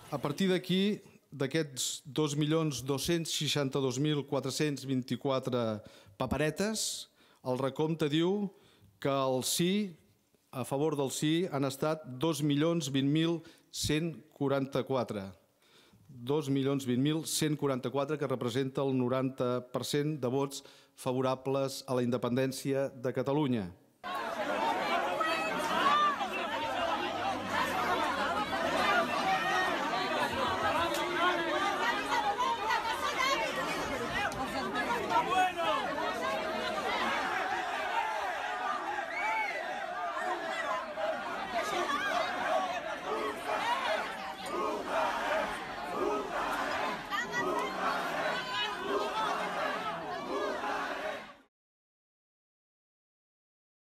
A partir d'aquí, d'aquests 2.262.424 paperetes, el recompte diu que el sí, a favor del sí, han estat 2.020.144. 2.020.144, que representa el 90% de vots favorables a la independència de Catalunya.